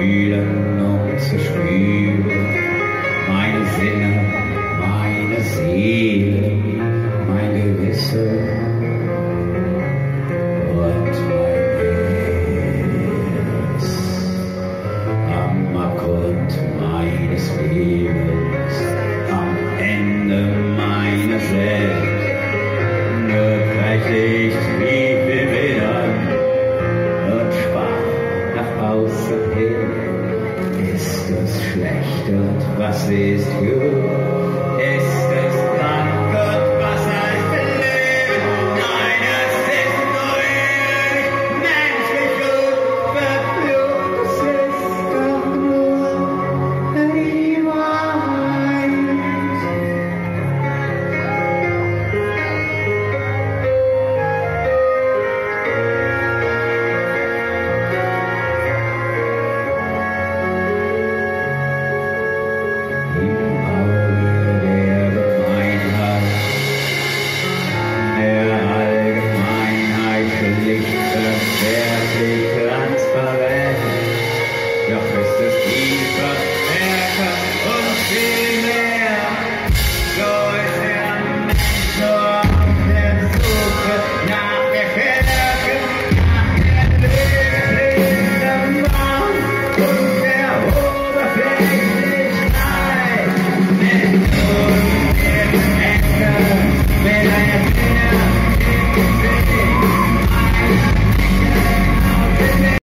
fühlen und zu spüren. Meine Sinne, meine Seele, mein Gewissen und mein Herz. Am Abgrund meines Lebens, am Ende meiner selbst, befrechtigt wie wir willen und schwach nach außen hin. Ist es schlecht und was ist gut? Ist es krank und was heißt Leben? Nein, es ist nur ewig, menschlich gut, verflucht, es ist doch nur die Wahrheit. Transparent, doch ist es tiefer, stärker und viel mehr.